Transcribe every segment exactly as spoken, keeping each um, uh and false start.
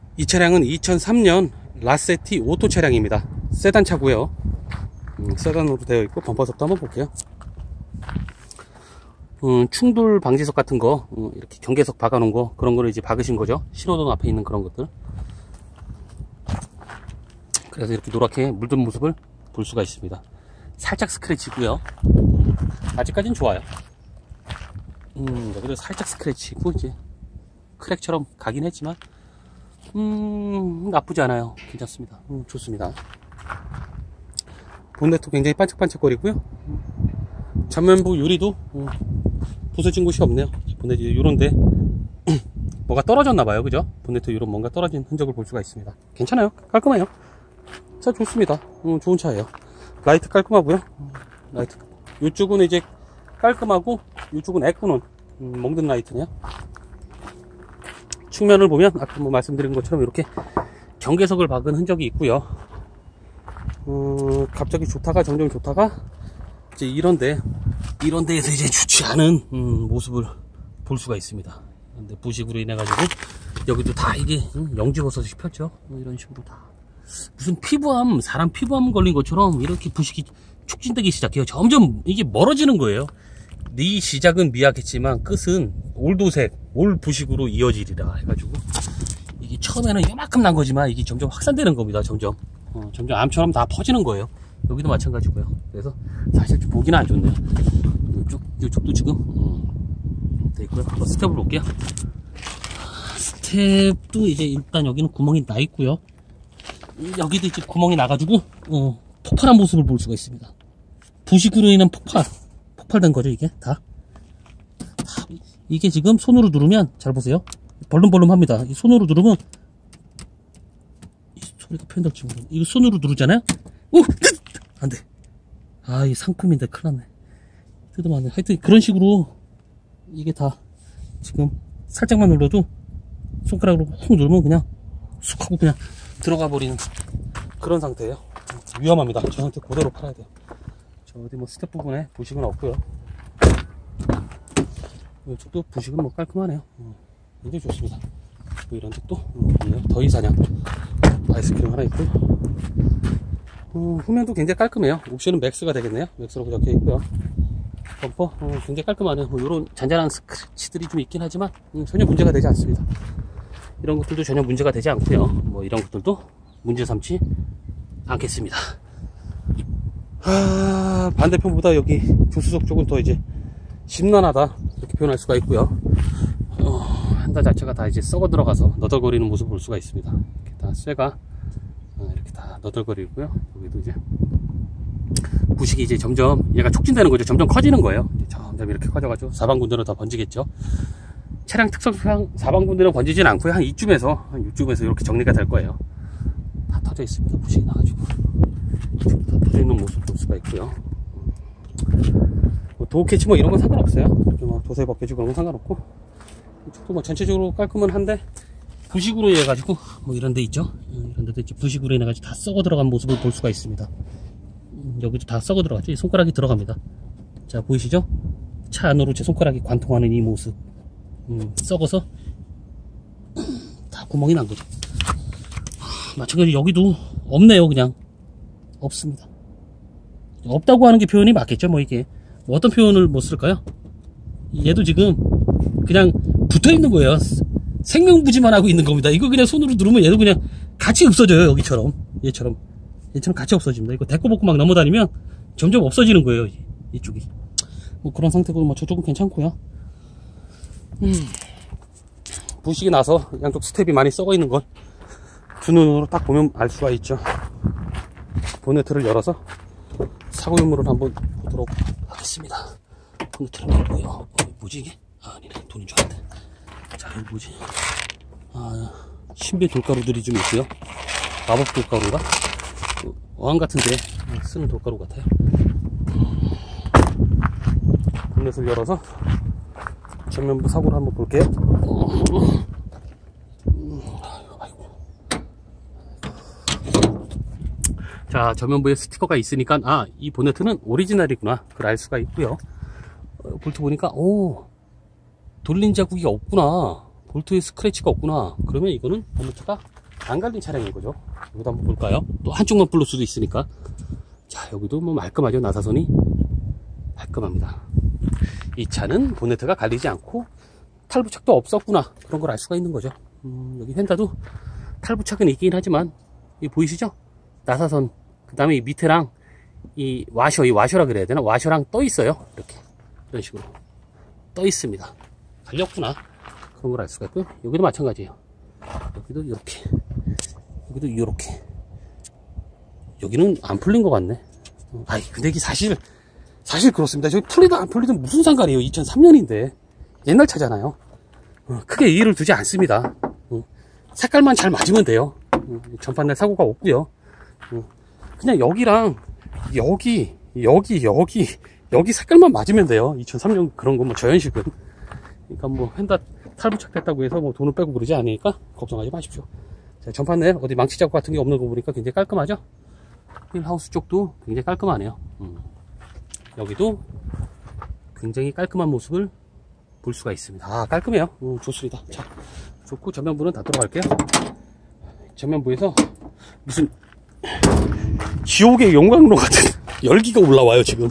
이 차량은 이천삼 년 라세티 오토 차량입니다. 세단 차고요. 음, 세단으로 되어 있고 범퍼석도 한번 볼게요. 음, 충돌 방지석 같은 거, 음, 이렇게 경계석 박아 놓은 거, 그런 거를 이제 박으신 거죠. 신호등 앞에 있는 그런 것들. 그래서 이렇게 노랗게 물든 모습을 볼 수가 있습니다. 살짝 스크래치고요. 아직까지는 좋아요. 음, 여기도 살짝 스크래치고 이제 크랙처럼 가긴 했지만 음, 나쁘지 않아요. 괜찮습니다. 음, 좋습니다. 본네트 굉장히 반짝반짝거리고요. 전면부 유리도 음, 부서진 곳이 없네요. 본네트 요런데 뭐가 떨어졌나봐요. 그죠? 본네트 요런 뭔가 떨어진 흔적을 볼 수가 있습니다. 괜찮아요. 깔끔해요. 차 좋습니다. 음, 좋은 차예요. 라이트 깔끔하고요. 음, 라이트 이쪽은 이제 깔끔하고 이쪽은 에코는 음, 멍든 라이트네요. 측면을 보면 아까 뭐 말씀드린 것처럼 이렇게 경계석을 박은 흔적이 있고요. 어, 갑자기 좋다가 점점 좋다가 이제 이런데 이런 데에서 이제 좋지 않은 음, 모습을 볼 수가 있습니다. 근데 부식으로 인해 가지고 여기도 다 이게 음, 영지버섯이 폈죠. 뭐 이런 식으로 다 무슨 피부암, 사람 피부암 걸린 것처럼 이렇게 부식이 촉진되기 시작해요. 점점 이게 멀어지는 거예요. 네 시작은 미약했지만 끝은 올도색, 올 부식으로 이어지리라 해가지고 이게 처음에는 이만큼 난 거지만 이게 점점 확산되는 겁니다. 점점 어, 점점 암처럼 다 퍼지는 거예요. 여기도 마찬가지고요. 그래서 사실 좀 보기는 안 좋네요. 이쪽, 이쪽도 지금 음, 돼 있고요. 한번 스텝으로 볼게요. 스텝도 이제 일단 여기는 구멍이 나 있고요. 여기도 이제 구멍이 나가지고 어, 폭발한 모습을 볼 수가 있습니다. 부식으로 인한 폭발, 폭발된 거죠 이게 다. 이게 지금 손으로 누르면 잘 보세요. 벌름벌름합니다. 이 손으로 누르면 이 소리가 표현될지 모르겠네. 이거 손으로 누르잖아요. 오, 안돼. 아, 이 상품인데 큰일 났네. 뜯으면 안돼. 하여튼 그런 식으로 이게 다 지금 살짝만 눌러도 손가락으로 훅 누르면 그냥 쑥 하고 그냥 들어가 버리는 그런 상태예요. 위험합니다. 저 상태 그대로 팔아야 돼요. 저 어디 뭐 스텝 부분에 부식은 없고요. 이쪽도 부식은 뭐 깔끔하네요. 어, 굉장히 좋습니다. 뭐 이런 데또 어, 더위사냥 아이스크림 하나 있고요. 어, 후면도 굉장히 깔끔해요. 옵션은 맥스가 되겠네요. 맥스로 적혀 있고요. 범퍼 어, 굉장히 깔끔하네요. 뭐 이런 잔잔한 스크래치들이 좀 있긴 하지만 음, 전혀 문제가 되지 않습니다. 이런 것들도 전혀 문제가 되지 않고요. 뭐 이런 것들도 문제 삼지 않겠습니다. 아, 반대편보다 여기 부수석 쪽은 더 이제 심란하다 이렇게 표현할 수가 있고요. 어, 한다 자체가 다 이제 썩어 들어가서 너덜거리는 모습을 볼 수가 있습니다. 이렇게 다 쇠가 어, 이렇게 다 너덜거리고요. 여기도 이제 부식이 이제 점점 얘가 촉진되는 거죠. 점점 커지는 거예요. 점점 이렇게 커져가지고 사방군데로 다 번지겠죠. 차량 특성상 사방군데로 번지진 않고요. 한 이쯤에서 한 이쯤에서 이렇게 정리가 될 거예요. 다 터져 있습니다. 부식이 나가지고 다 터져 있는 모습 볼 수가 있고요. 뭐 도어 캐치 뭐 이런 건 상관없어요. 뭐 도서에 벗겨지고 그런 건 상관없고 이쪽도 뭐 전체적으로 깔끔은 한데 부식으로 인해 가지고 뭐 이런 데 있죠. 이런 데도 이제 부식으로 인해 가지고 다 썩어 들어간 모습을 볼 수가 있습니다. 여기도 다 썩어 들어갔죠. 손가락이 들어갑니다. 자, 보이시죠? 차 안으로 제 손가락이 관통하는 이 모습. 음, 썩어서 다 구멍이 난 거죠. 마찬가지로 여기도 없네요. 그냥 없습니다. 없다고 하는 게 표현이 맞겠죠. 뭐 이게 뭐 어떤 표현을 못 쓸까요? 얘도 지금 그냥 붙어 있는 거예요. 생명부지만 하고 있는 겁니다. 이거 그냥 손으로 누르면 얘도 그냥 같이 없어져요. 여기처럼 얘처럼 얘처럼 같이 없어집니다. 이거 데꼬벗고 막 넘어다니면 점점 없어지는 거예요. 이쪽이 뭐 그런 상태고 뭐 저쪽은 괜찮고요. 음, 부식이 나서 양쪽 스텝이 많이 썩어 있는 걸 두 눈으로 딱 보면 알 수가 있죠. 보네트를 열어서 사고 유무를 한번 보도록 하겠습니다. 보네트를 열고요. 어, 뭐지 이게? 아, 아니네. 돈인 줄 알았네. 자, 이거 뭐지? 아, 신비 돌가루들이 좀 있고요. 마법 돌가루가 어항 같은데 쓰는 돌가루 같아요. 보넷을 열어서 전면부 사고를 한번 볼게요. 자, 전면부에 스티커가 있으니까 아, 이 보네트는 오리지널이구나 그걸 알 수가 있고요. 어, 볼트 보니까 오, 돌린 자국이 없구나, 볼트에 스크래치가 없구나. 그러면 이거는 보네트가 안 갈린 차량인 거죠. 여기도 한번 볼까요? 또 한쪽만 불릴 수도 있으니까. 자, 여기도 뭐 말끔하죠. 나사선이 말끔합니다. 이 차는 보네트가 갈리지 않고 탈부착도 없었구나, 그런 걸 알 수가 있는 거죠. 음, 여기 휀다도 탈부착은 있긴 하지만, 이 보이시죠? 나사선, 그 다음에 이 밑에랑 이 와셔, 이 와셔라 그래야 되나? 와셔랑 떠 있어요. 이렇게 이런 식으로 떠 있습니다. 갈렸구나, 그런 걸 알 수가 있고요. 여기도 마찬가지예요. 여기도 이렇게, 여기도 이렇게. 여기는 안 풀린 것 같네. 아이, 근데 이게 사실 사실 그렇습니다. 저기 풀리든 안 풀리든 무슨 상관이에요. 이천삼 년인데 옛날 차잖아요. 어, 크게 이의를 두지 않습니다. 어, 색깔만 잘 맞으면 돼요. 어, 전판날 사고가 없고요. 어, 그냥 여기랑 여기 여기 여기 여기 색깔만 맞으면 돼요. 이천삼 년 그런 거 뭐 저연식은. 그러니까 뭐 휀다 탈부착 됐다고 해서 뭐 돈을 빼고 그러지 않으니까 걱정하지 마십시오. 자, 전판날 어디 망치 자국 같은 게 없는 거 보니까 굉장히 깔끔하죠. 휠하우스 쪽도 굉장히 깔끔하네요. 음. 여기도 굉장히 깔끔한 모습을 볼 수가 있습니다. 아, 깔끔해요. 음, 좋습니다. 자, 좋고 전면부는 다 들어갈게요. 전면부에서 무슨 지옥의 용광로 같은 열기가 올라와요 지금.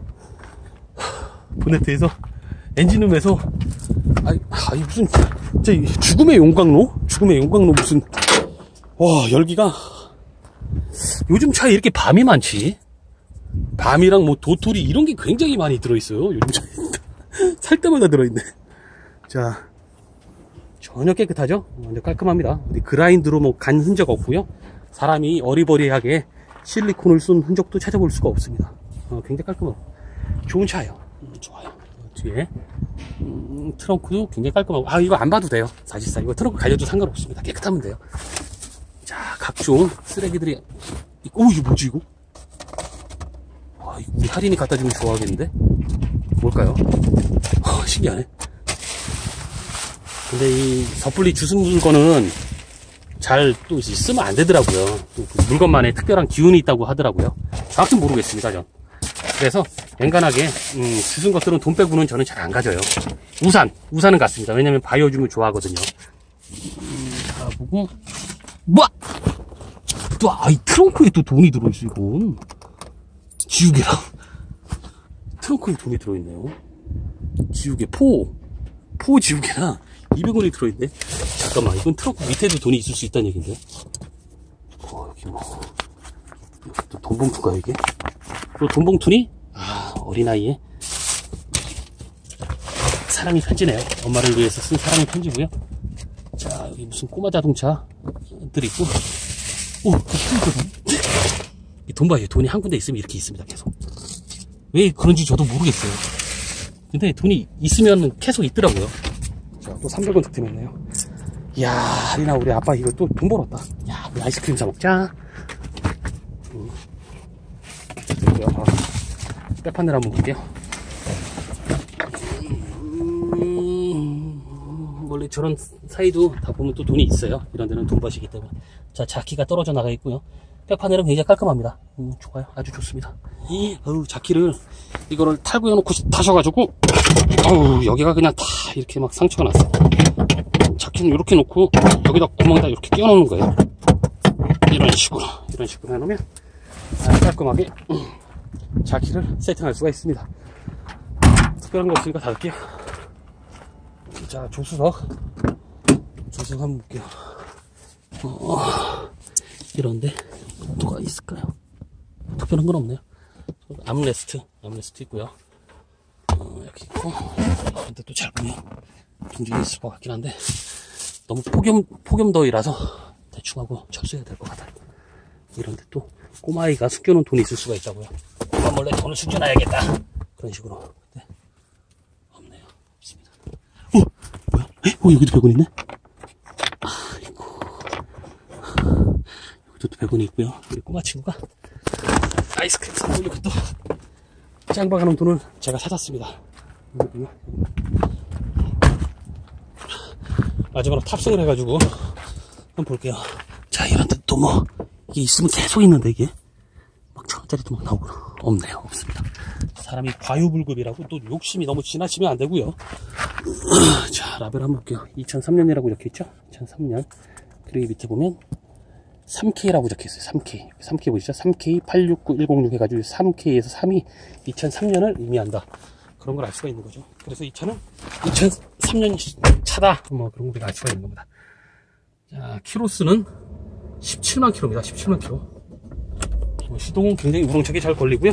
보네트에서, 엔진룸에서, 아니, 아니 무슨 진짜 죽음의 용광로? 죽음의 용광로 무슨, 와, 열기가. 요즘 차에 이렇게 밤이 많지? 밤이랑 뭐 도토리 이런 게 굉장히 많이 들어있어요. 요즘 차에 살 때마다 들어있네. 자, 전혀 깨끗하죠? 완전 깔끔합니다. 어디 그라인드로 뭐 간 흔적 없고요. 사람이 어리버리하게 실리콘을 쏜 흔적도 찾아볼 수가 없습니다. 어, 굉장히 깔끔하고 좋은 차예요. 음, 좋아요. 뒤에 음, 트렁크도 굉장히 깔끔하고, 아, 이거 안 봐도 돼요. 사실상 이거 트렁크 갈려도 상관없습니다. 깨끗하면 돼요. 자, 각종 쓰레기들이. 오, 이거 뭐지 이거? 와, 이거 우리 할인이 갖다 주면 좋아하겠는데? 뭘까요? 어, 신기하네. 근데 이 섣불리 주스 물건은 잘 또 쓰면 안 되더라고요. 그 물건만의 특별한 기운이 있다고 하더라고요. 정확히 모르겠습니다, 전. 그래서 엔간하게 음, 주순 것들은 돈 빼고는 저는 잘 안 가져요. 우산, 우산은 같습니다. 왜냐면 바이오줌을 좋아하거든요. 음, 자, 보고 뭐야? 또, 아, 이 트렁크에 또 돈이 들어있어, 이건. 지우개랑. 트렁크에 돈이 들어있네요. 지우개, 포. 포 지우개랑 이백 원이 들어있네. 잠깐만, 이건 트렁크 밑에도 돈이 있을 수 있다는 얘긴데. 어, 여기 뭐. 여기 또 돈봉투인가, 이게? 또 돈봉투니? 아, 어린아이에. 사랑의 편지네요. 엄마를 위해서 쓴 사랑의 편지고요. 자, 여기 무슨 꼬마 자동차들 있고. 오, 이 돈 봐요. 돈이 한 군데 있으면 이렇게 있습니다. 계속. 왜 그런지 저도 모르겠어요. 근데 돈이 있으면 계속 있더라고요. 자, 또 삼백 원 득템했네요. 이야, 하리나 우리 아빠 이거 또 돈 벌었다. 야, 우리 아이스크림 사 먹자. 음. 아, 빼판넬 한번 볼게요. 음, 원래 저런 사이도 다 보면 또 돈이 있어요. 이런 데는 돈밭이기 때문에. 자, 자키가 떨어져 나가 있고요. 백판넬은 굉장히 깔끔합니다. 음, 좋아요. 아주 좋습니다. 어우, 자키를 이거를 탈구해 놓고 타셔가지고, 어우, 여기가 그냥 다 이렇게 막 상처가 났어. 자키는 이렇게 놓고 여기다 구멍에다 이렇게 끼워 놓는 거예요. 이런 식으로 이런 식으로 해놓으면 깔끔하게 자키를 세팅할 수가 있습니다. 특별한 거 없으니까 닫을게요. 자, 조수석 조수석 한번 볼게요. 어, 이런데 뭐가 있을까요? 특별한 건 없네요. 암레스트 암레스트 있고요. 어, 이렇게 있고. 근데 또 잘 보면 동전이 있을 것 같긴 한데 너무 폭염 폭염더위라서 대충 하고 접수해야 될 것 같아요. 이런데 또 꼬마아이가 숨겨놓은 돈이 있을 수가 있다고요. 엄마 몰래 돈을 숨겨놔야겠다, 그런 식으로. 근데 없네요. 없습니다. 어? 뭐야? 에? 어, 여기도 백 원 있네? 아이고. 여기도 또 백 원이 있고요. 우리 꼬마 친구가 아이스크림 사먹으려고 또 짱박아놓은 돈을 제가 찾았습니다. 마지막으로 탑승을 해가지고 한번 볼게요. 자, 이런데 또 뭐 이게 있으면 계속 있는데 이게 막 천 원짜리도 막 나오구나. 없네요. 없습니다. 사람이 과유불급이라고 또 욕심이 너무 지나치면 안 되고요. 자, 라벨 한번 볼게요. 이천삼 년이라고 이렇게 있죠? 이천삼 년. 그리고 밑에 보면 삼 케이라고 적혀있어요. 삼 케이. 삼 케이 보이시죠? 삼 케이 팔육구일공육 해가지고 삼 케이에서 삼이 이천삼 년을 의미한다. 그런 걸 알 수가 있는 거죠. 그래서 이 차는 이천삼 년 차다. 뭐 그런 걸 우리가 알 수가 있는 겁니다. 자, 키로수는 십칠만 킬로입니다. 십칠만 킬로. 뭐 시동은 굉장히 우렁차게 잘 걸리고요.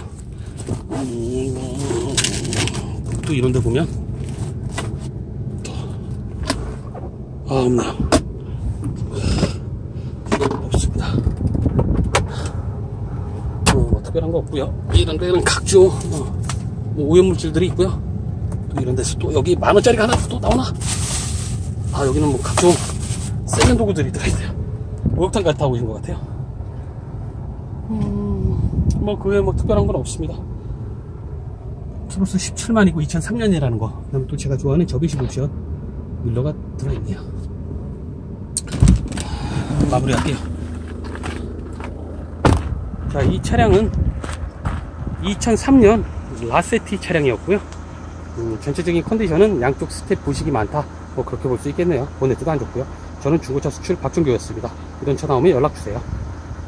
음, 또 이런 데 보면 또, 아, 없네요. 없습니다. 어, 뭐 특별한 거 없고요. 이런 데는 각종 어, 뭐 오염물질들이 있고요. 또 이런 데서 또 여기 만 원짜리가 하나 또 나오나? 아, 여기는 뭐 각종 세면 도구들이 들어있어요. 목욕탕 같이 타고 있는 것 같아요. 음, 뭐 그 외에 뭐 특별한 건 없습니다. 키로수 십칠만이고 이천삼 년이라는 거. 그다음에 또 제가 좋아하는 접이식 옵션 윌러가 들어있네요. 마무리할게요. 자, 이 차량은 이천삼 년 라세티 차량이었고요. 음, 전체적인 컨디션은 양쪽 스텝 부식이 많다, 뭐 그렇게 볼 수 있겠네요. 보네트도 안 좋고요. 저는 중고차 수출 박준규였습니다. 이런 차 나오면 연락주세요.